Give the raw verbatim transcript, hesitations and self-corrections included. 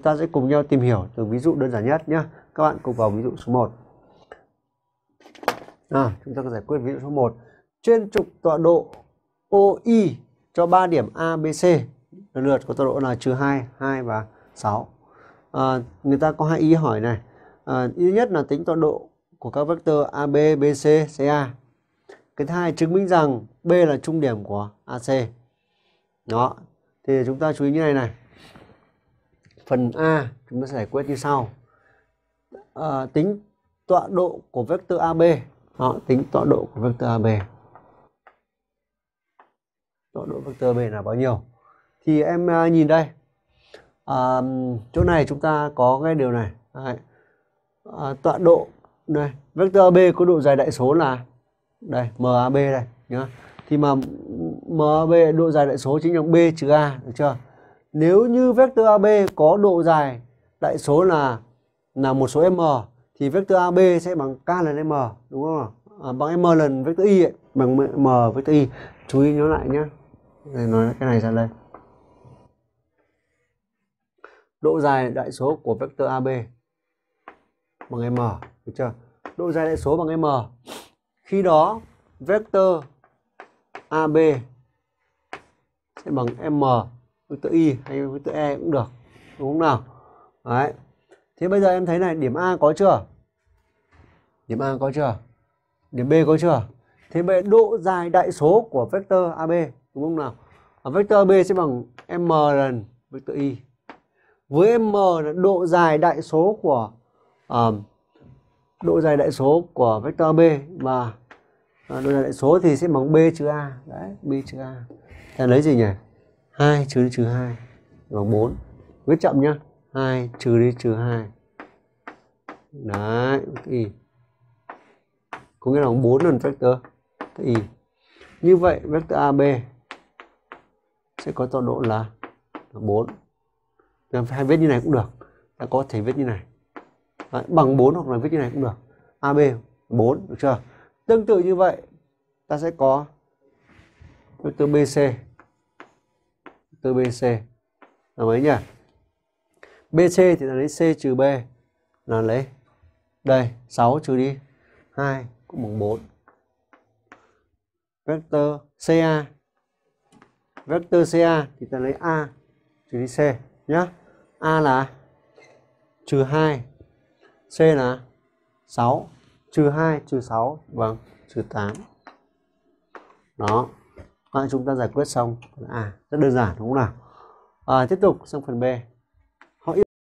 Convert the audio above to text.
ta sẽ cùng nhau tìm hiểu từ ví dụ đơn giản nhất nhé. Các bạn cùng vào ví dụ số một. À, chúng ta sẽ giải quyết ví dụ số một. Trên trục tọa độ o i cho ba điểm A, B, C lần lượt có tọa độ là trừ hai, hai và sáu. À, người ta có hai ý hỏi này. À, ý nhất là tính tọa độ của các vectơ a bê, bê xê, xê a. Cái thứ hai chứng minh rằng B là trung điểm của a xê. Đó. Thì chúng ta chú ý như này này. Phần A chúng ta sẽ giải quyết như sau. À, tính tọa độ của vectơ a bê. Đó, tính tọa độ của vectơ a bê. Tọa độ vectơ a bê là bao nhiêu? Thì em uh, nhìn đây. À, chỗ này chúng ta có cái điều này. Đấy. À, tọa độ đây, vectơ a bê có độ dài đại số là đây, MAB đây nhá. Thì mà MAB độ dài đại số chính là B trừ A, được chưa? Nếu như vectơ a bê có độ dài đại số là là một số m thì vectơ a bê sẽ bằng k lần m, đúng không? À, bằng m lần vectơ y ấy, bằng m vectơ y. Chú ý nhớ lại nhé. Đây, nói cái này ra đây. Độ dài đại số của vectơ a bê bằng m, được chưa? Độ dài đại số bằng m. Khi đó vectơ a bê sẽ bằng m vectơ y hay vectơ e cũng được, đúng không nào? Đấy. Thế bây giờ em thấy này, điểm A có chưa? Điểm A có chưa? Điểm B có chưa? Thế vậy độ dài đại số của vectơ a bê, đúng không nào? Ở vectơ a bê sẽ bằng m lần vectơ y. Với m là độ dài đại số của uh, độ dài đại số của vectơ a bê mà uh, độ dài đại số thì sẽ bằng b trừ a. Đấy, b trừ a. Ta lấy gì nhỉ? hai trừ đi trừ hai bằng bốn. Viết chậm nhá. hai trừ đi trừ hai. Đấy, y. Có nghĩa là bằng bốn lần vectơ y. Như vậy vectơ a bê sẽ có tọa độ là bốn. Hay viết như này cũng được. Ta có thể viết như này. Đấy, bằng bốn hoặc là viết như này cũng được. a bê bốn, được chưa? Tương tự như vậy, ta sẽ có vectơ bê xê. Vectơ bê xê là mấy nhỉ? bê xê thì là lấy c trừ b, là lấy đây, sáu trừ đi hai cũng bằng bốn. Vectơ xê a. Vectơ xê a thì ta lấy a trừ đi c nhá. A là trừ hai, C là sáu, trừ hai trừ sáu bằng trừ tám. Đó. À, chúng ta giải quyết xong. À, rất đơn giản đúng không nào? À, tiếp tục sang phần B.